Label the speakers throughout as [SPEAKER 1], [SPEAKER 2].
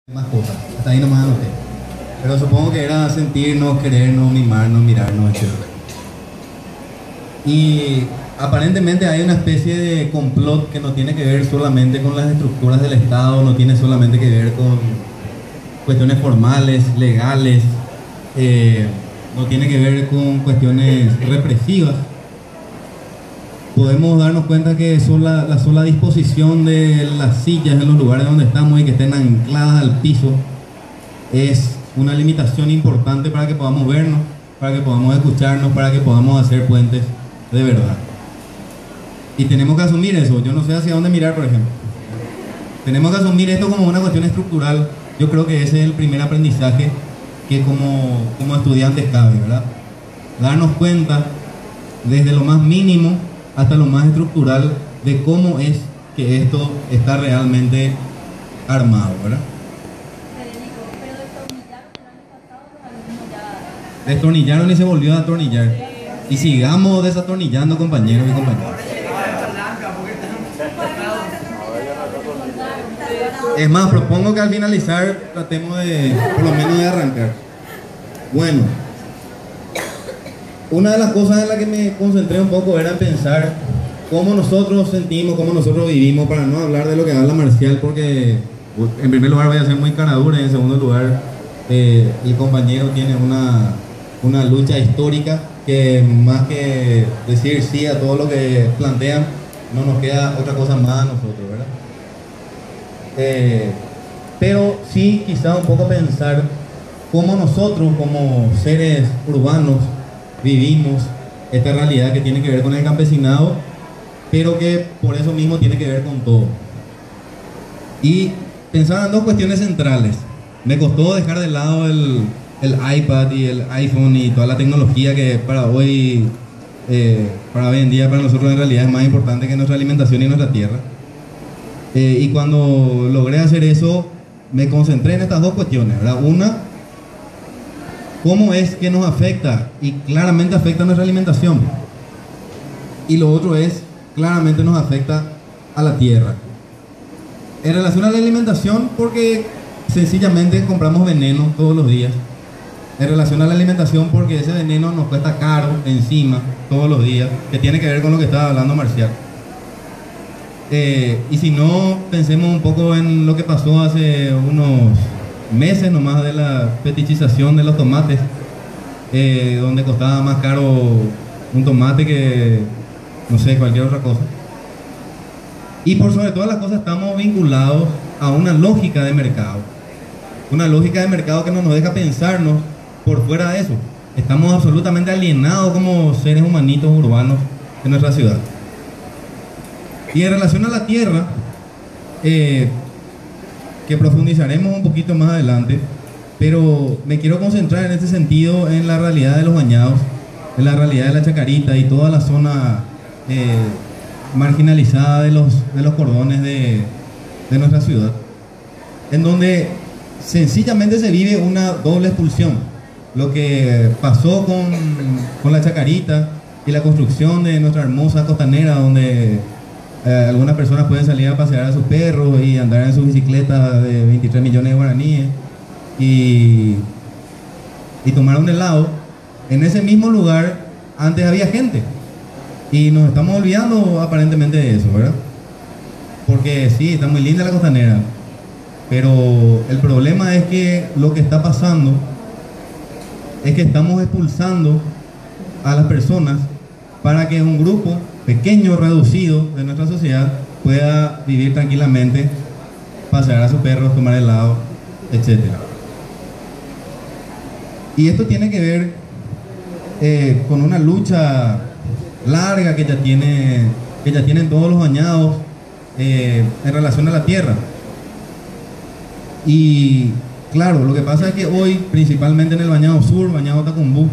[SPEAKER 1] Más cosas, hasta ahí nomás anoté. Pero supongo que era sentirnos, querernos, mimarnos, mirarnos, etc. Y aparentemente hay una especie de complot que no tiene que ver solamente con las estructuras del Estado, no tiene solamente que ver con cuestiones formales, legales, no tiene que ver con cuestiones represivas. Podemos darnos cuenta que la sola disposición de las sillas en los lugares donde estamos y que estén ancladas al piso es una limitación importante para que podamos vernos, para que podamos escucharnos, para que podamos hacer puentes de verdad. Y tenemos que asumir eso. Yo no sé hacia dónde mirar, por ejemplo. Tenemos que asumir esto como una cuestión estructural. Yo creo que ese es el primer aprendizaje que como estudiantes cabe, ¿verdad? Darnos cuenta desde lo más mínimo hasta lo más estructural de cómo es que esto está realmente armado, ¿verdad? Destornillaron y se volvió a atornillar. Y sigamos desatornillando, compañeros y compañeras. Es más, propongo que al finalizar tratemos de, por lo menos, de arrancar. Bueno, una de las cosas en las que me concentré un poco era pensar cómo nosotros sentimos, cómo nosotros vivimos, para no hablar de lo que habla Marcial, porque en primer lugar voy a ser muy caradura y en segundo lugar el compañero tiene una lucha histórica que más que decir sí a todo lo que plantean, no nos queda otra cosa más a nosotros, ¿verdad? Pero sí quizá un poco pensar cómo nosotros como seres urbanos vivimos esta realidad que tiene que ver con el campesinado, pero que por eso mismo tiene que ver con todo. Y pensaba en dos cuestiones centrales. Me costó dejar de lado el iPad y el iPhone y toda la tecnología que para hoy en día para nosotros en realidad es más importante que nuestra alimentación y nuestra tierra. Y cuando logré hacer eso, me concentré en estas dos cuestiones, ¿verdad? Una, cómo es que nos afecta, y claramente afecta nuestra alimentación. Y lo otro es, claramente nos afecta a la tierra. En relación a la alimentación, porque sencillamente compramos veneno todos los días. En relación a la alimentación, porque ese veneno nos cuesta caro encima todos los días, que tiene que ver con lo que estaba hablando Marcial. Y si no, pensemos un poco en lo que pasó hace unos meses nomás de la fetichización de los tomates, donde costaba más caro un tomate que, no sé, cualquier otra cosa. Y por sobre todas las cosas estamos vinculados a una lógica de mercado. Una lógica de mercado que no nos deja pensarnos por fuera de eso. Estamos absolutamente alienados como seres humanitos urbanos en nuestra ciudad. Y en relación a la tierra, que profundizaremos un poquito más adelante, pero me quiero concentrar en este sentido en la realidad de los bañados, en la realidad de la Chacarita y toda la zona marginalizada de los cordones de nuestra ciudad, en donde sencillamente se vive una doble expulsión. Lo que pasó con la Chacarita y la construcción de nuestra hermosa costanera, donde algunas personas pueden salir a pasear a sus perros y andar en sus bicicletas de 23 millones de guaraníes y tomar un helado. En ese mismo lugar antes había gente y nos estamos olvidando aparentemente de eso, ¿verdad? Porque sí, está muy linda la costanera, pero el problema es que lo que está pasando es que estamos expulsando a las personas para que un grupo pequeño, reducido de nuestra sociedad pueda vivir tranquilamente, pasear a sus perros, tomar helado, etc. Y esto tiene que ver con una lucha larga que ya tienen todos los bañados en relación a la tierra. Y claro, lo que pasa es que hoy, principalmente en el bañado sur, bañado Tacumbú,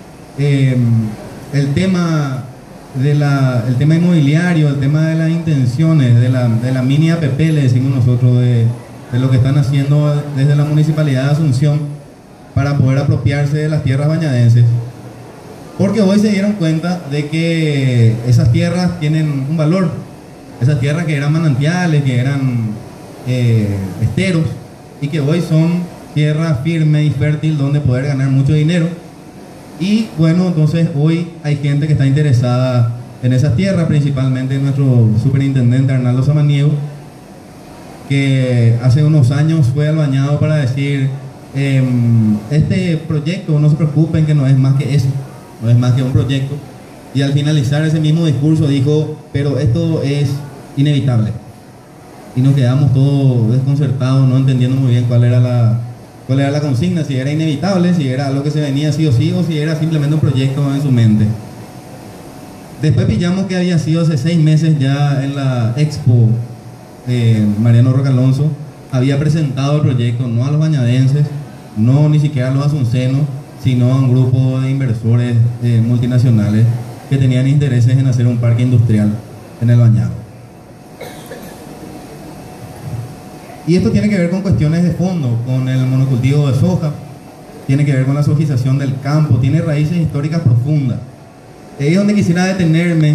[SPEAKER 1] el tema inmobiliario, el tema de las intenciones, de la mini APP, le decimos nosotros, de lo que están haciendo desde la Municipalidad de Asunción para poder apropiarse de las tierras bañadenses. Porque hoy se dieron cuenta de que esas tierras tienen un valor. Esas tierras que eran manantiales, que eran esteros, y que hoy son tierra firme y fértil donde poder ganar mucho dinero. Y bueno, entonces hoy hay gente que está interesada en esas tierras, principalmente nuestro superintendente Arnaldo Samaniego, que hace unos años fue al bañado para decir, este proyecto, no se preocupen, que no es más que eso, no es más que un proyecto. Y al finalizar ese mismo discurso dijo, pero esto es inevitable. Y nos quedamos todos desconcertados, no entendiendo muy bien cuál era la consigna, si era inevitable, si era algo que se venía sí, o si era simplemente un proyecto en su mente. Después pillamos que había sido hace 6 meses ya en la Expo, Mariano Roca Alonso había presentado el proyecto no a los bañadenses, no ni siquiera a los asuncenos, sino a un grupo de inversores multinacionales que tenían intereses en hacer un parque industrial en el bañado. Y esto tiene que ver con cuestiones de fondo, con el monocultivo de soja, tiene que ver con la sojización del campo, tiene raíces históricas profundas. Ahí es donde quisiera detenerme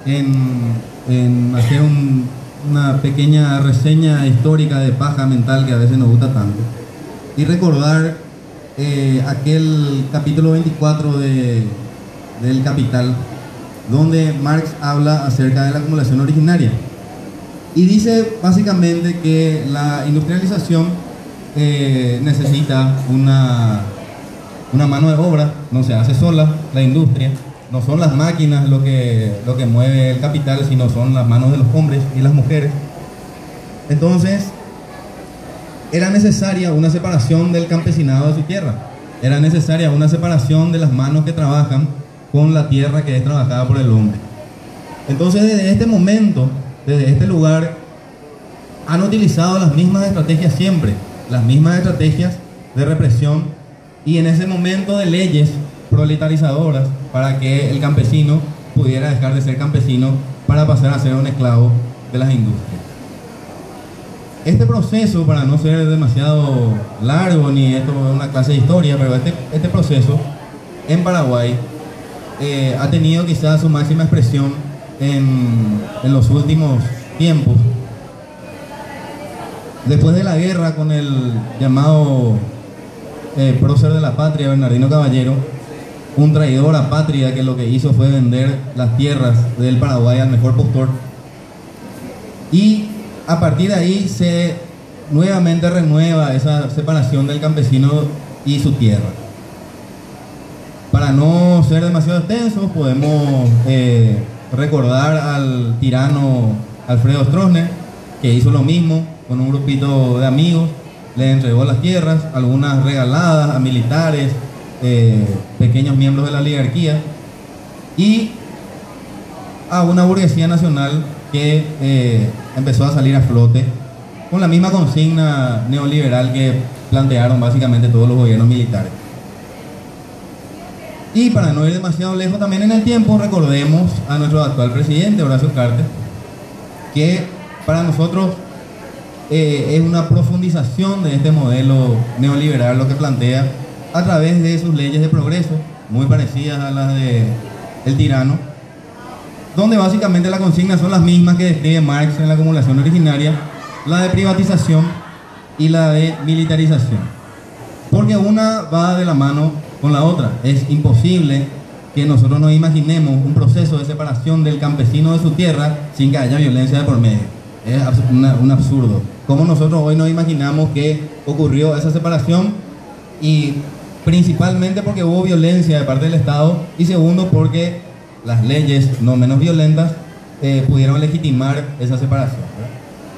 [SPEAKER 1] en hacer una pequeña reseña histórica de paja mental que a veces nos gusta tanto. Y recordar aquel capítulo 24 del Capital, donde Marx habla acerca de la acumulación originaria. Y dice básicamente que la industrialización necesita una mano de obra, no se hace sola la industria, no son las máquinas lo que mueve el capital, sino son las manos de los hombres y las mujeres. Entonces, era necesaria una separación del campesinado de su tierra, era necesaria una separación de las manos que trabajan con la tierra que es trabajada por el hombre. Entonces, desde este momento, desde este lugar, han utilizado las mismas estrategias siempre, las mismas estrategias de represión y en ese momento de leyes proletarizadoras para que el campesino pudiera dejar de ser campesino para pasar a ser un esclavo de las industrias. Este proceso, para no ser demasiado largo ni esto es una clase de historia, pero este proceso en Paraguay ha tenido quizás su máxima expresión en los últimos tiempos. Después de la guerra con el llamado prócer de la patria, Bernardino Caballero, un traidor a patria que lo que hizo fue vender las tierras del Paraguay al mejor postor. Y a partir de ahí se nuevamente renueva esa separación del campesino y su tierra. Para no ser demasiado extensos, podemos recordar al tirano Alfredo Stroessner, que hizo lo mismo con un grupito de amigos, le entregó las tierras, algunas regaladas a militares, pequeños miembros de la oligarquía y a una burguesía nacional que empezó a salir a flote con la misma consigna neoliberal que plantearon básicamente todos los gobiernos militares. Y para no ir demasiado lejos también en el tiempo, recordemos a nuestro actual presidente, Horacio Cartes, que para nosotros es una profundización de este modelo neoliberal lo que plantea a través de sus leyes de progreso, muy parecidas a las del tirano, donde básicamente las consignas son las mismas que describe Marx en la acumulación originaria, la de privatización y la de militarización, porque una va de la mano con la otra. Es imposible que nosotros nos imaginemos un proceso de separación del campesino de su tierra sin que haya violencia de por medio. Es un absurdo. ¿Cómo nosotros hoy nos imaginamos que ocurrió esa separación? Y principalmente porque hubo violencia de parte del Estado, y segundo porque las leyes no menos violentas pudieron legitimar esa separación, ¿verdad?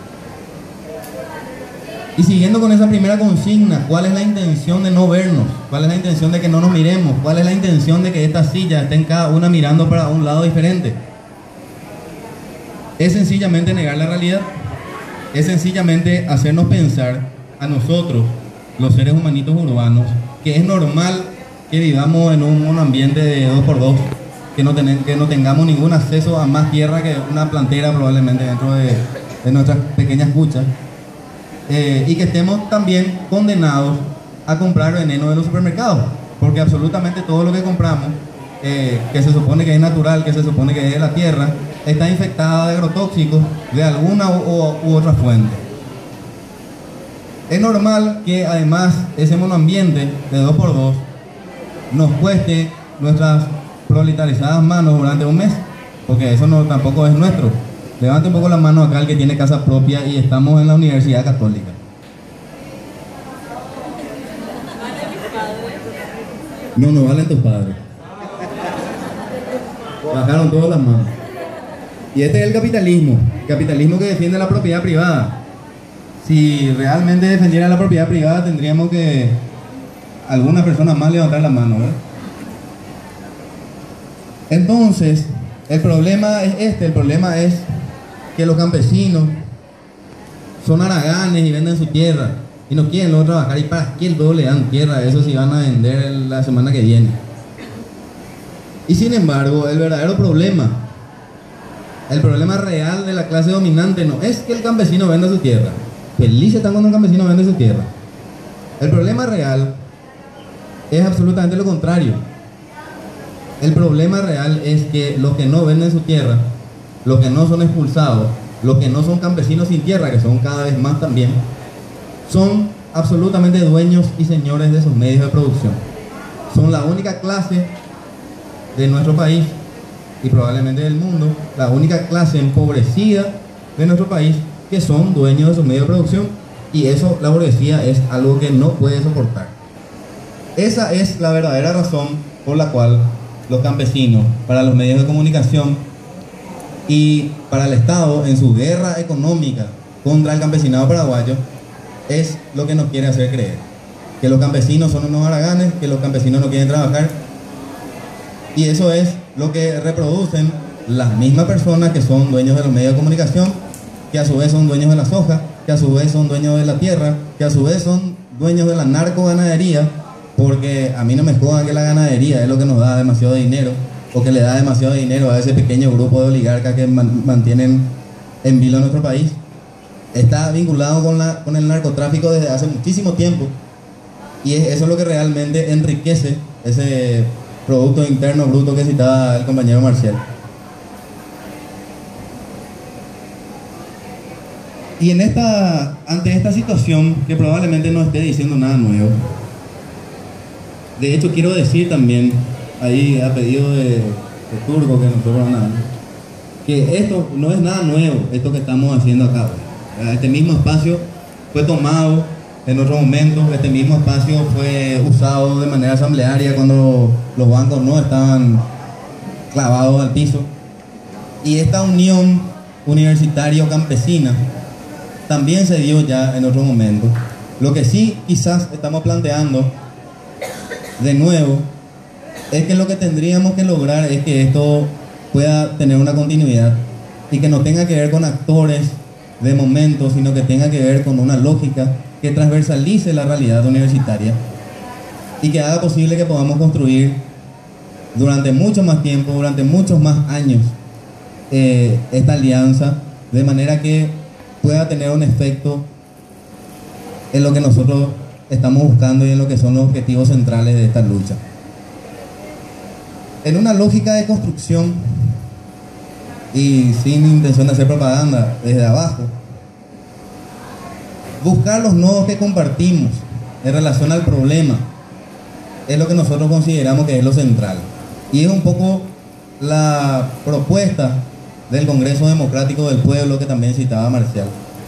[SPEAKER 1] Y siguiendo con esa primera consigna, ¿cuál es la intención de no vernos? ¿Cuál es la intención de que no nos miremos? ¿Cuál es la intención de que estas sillas estén cada una mirando para un lado diferente? Es sencillamente negar la realidad, es sencillamente hacernos pensar a nosotros, los seres humanitos urbanos, que es normal que vivamos en un ambiente de 2x2, que no tengamos ningún acceso a más tierra que una plantera probablemente dentro de nuestras pequeñas cuchas, y que estemos también condenados a comprar veneno de los supermercados, porque absolutamente todo lo que compramos, que se supone que es natural, que se supone que es de la tierra, está infectada de agrotóxicos de alguna u otra fuente. Es normal que además ese monoambiente de 2x2 nos cueste nuestras proletarizadas manos durante un mes, porque eso no, tampoco es nuestro. Levante un poco la mano acá el que tiene casa propia y estamos en la Universidad Católica. No, no valen tus padres. Bajaron todas las manos. Y este es el capitalismo que defiende la propiedad privada. Si realmente defendiera la propiedad privada, tendríamos que algunas personas más levantar la mano, ¿eh? Entonces, el problema es que los campesinos son haraganes y venden su tierra y no quieren luego trabajar. ¿Y para qué luego le dan tierra a eso si van a vender la semana que viene? Y sin embargo, el verdadero problema, el problema real de la clase dominante no es que el campesino venda su tierra. Felices están cuando un campesino vende su tierra. El problema real es absolutamente lo contrario. El problema real es que los que no venden su tierra, los que no son expulsados, los que no son campesinos sin tierra, que son cada vez más también, son absolutamente dueños y señores de sus medios de producción. Son la única clase de nuestro país y probablemente del mundo, la única clase empobrecida de nuestro país que son dueños de sus medios de producción, y eso la burguesía es algo que no puede soportar. Esa es la verdadera razón por la cual los campesinos, para los medios de comunicación y para el Estado en su guerra económica contra el campesinado paraguayo, es lo que nos quiere hacer creer que los campesinos son unos haraganes, que los campesinos no quieren trabajar, y eso es lo que reproducen las mismas personas que son dueños de los medios de comunicación, que a su vez son dueños de la soja, que a su vez son dueños de la tierra, que a su vez son dueños de la narcoganadería, porque a mí no me jodan que la ganadería es lo que nos da demasiado dinero, o que le da demasiado dinero a ese pequeño grupo de oligarcas que mantienen en vilo nuestro país. Está vinculado con el narcotráfico desde hace muchísimo tiempo, y eso es lo que realmente enriquece ese Producto Interno Bruto que citaba el compañero Marcial. Y ante esta situación, que probablemente no esté diciendo nada nuevo, de hecho quiero decir también, ahí a pedido de Turco, que nosotros nada, que esto no es nada nuevo, esto que estamos haciendo acá. Este mismo espacio fue tomado en otro momento, este mismo espacio fue usado de manera asamblearia cuando los bancos no estaban clavados al piso. Y esta unión universitario-campesina también se dio ya en otro momento. Lo que sí quizás estamos planteando de nuevo es que lo que tendríamos que lograr es que esto pueda tener una continuidad y que no tenga que ver con actores de momento, sino que tenga que ver con una lógica que transversalice la realidad universitaria y que haga posible que podamos construir durante mucho más tiempo, durante muchos más años, esta alianza, de manera que pueda tener un efecto en lo que nosotros estamos buscando y en lo que son los objetivos centrales de esta lucha. En una lógica de construcción y sin intención de hacer propaganda desde abajo, buscar los nodos que compartimos en relación al problema es lo que nosotros consideramos que es lo central, y es un poco la propuesta del Congreso Democrático del Pueblo que también citaba Marcial,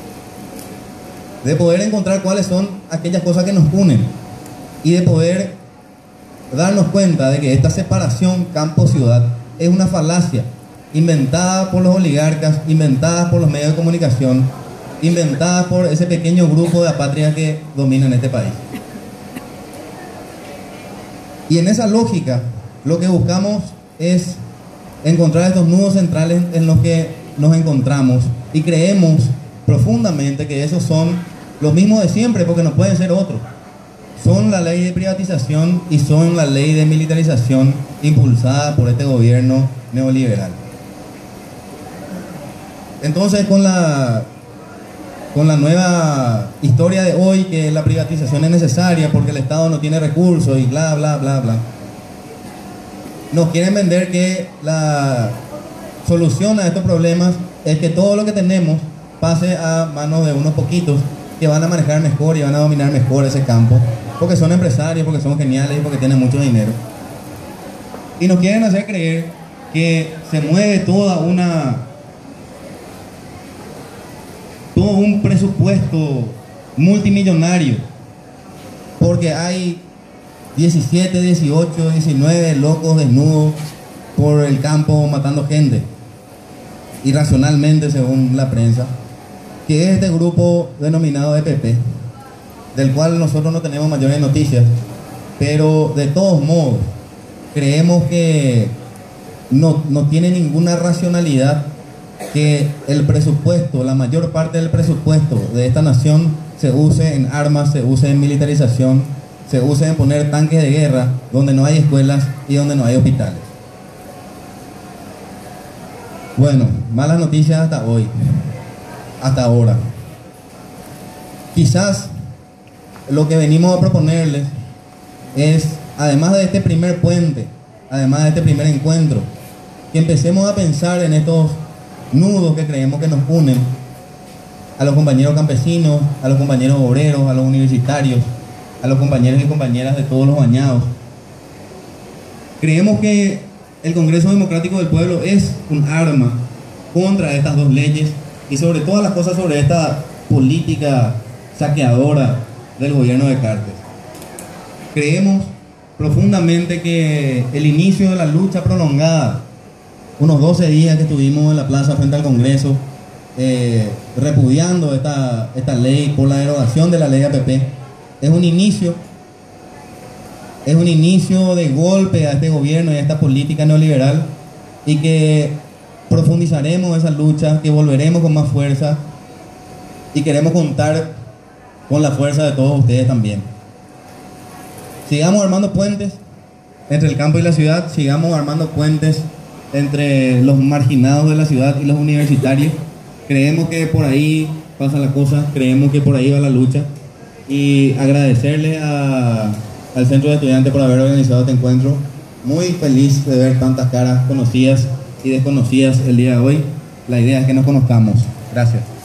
[SPEAKER 1] de poder encontrar cuáles son aquellas cosas que nos unen y de poder darnos cuenta de que esta separación campo-ciudad es una falacia inventada por los oligarcas, inventada por los medios de comunicación, inventada por ese pequeño grupo de apátridas que dominan este país. Y en esa lógica lo que buscamos es encontrar estos nudos centrales en los que nos encontramos, y creemos profundamente que esos son los mismos de siempre, porque no pueden ser otros. Son la ley de privatización y son la ley de militarización impulsada por este gobierno neoliberal. Entonces, con la nueva historia de hoy, que la privatización es necesaria porque el Estado no tiene recursos y bla, bla, bla, bla, nos quieren vender que la solución a estos problemas es que todo lo que tenemos pase a manos de unos poquitos que van a manejar mejor y van a dominar mejor ese campo, porque son empresarios, porque son geniales y porque tienen mucho dinero. Y nos quieren hacer creer que se mueve todo un presupuesto multimillonario, porque hay 17, 18, 19 locos desnudos por el campo matando gente, irracionalmente según la prensa, que es este grupo denominado EPP, del cual nosotros no tenemos mayores noticias, pero de todos modos creemos que no tiene ninguna racionalidad que el presupuesto, la mayor parte del presupuesto de esta nación se use en armas, se use en militarización, se use en poner tanques de guerra donde no hay escuelas y donde no hay hospitales. Bueno, malas noticias hasta hoy, hasta ahora. Quizás lo que venimos a proponerles es, además de este primer puente, además de este primer encuentro, que empecemos a pensar en estos nudos que creemos que nos unen a los compañeros campesinos, a los compañeros obreros, a los universitarios, a los compañeros y compañeras de todos los bañados. Creemos que el Congreso Democrático del Pueblo es un arma contra estas dos leyes y sobre todas las cosas sobre esta política saqueadora del gobierno de Cartes. Creemos profundamente que el inicio de la lucha prolongada, unos 12 días que estuvimos en la plaza frente al Congreso, repudiando esta ley por la derogación de la ley APP, es un inicio de golpe a este gobierno y a esta política neoliberal, y que profundizaremos esa lucha, que volveremos con más fuerza y queremos contar con la fuerza de todos ustedes también. Sigamos armando puentes entre el campo y la ciudad, sigamos armando puentes entre los marginados de la ciudad y los universitarios. Creemos que por ahí pasa la cosa, creemos que por ahí va la lucha, y agradecerle al Centro de Estudiantes por haber organizado este encuentro. Muy feliz de ver tantas caras conocidas y desconocidas el día de hoy. La idea es que nos conozcamos. Gracias.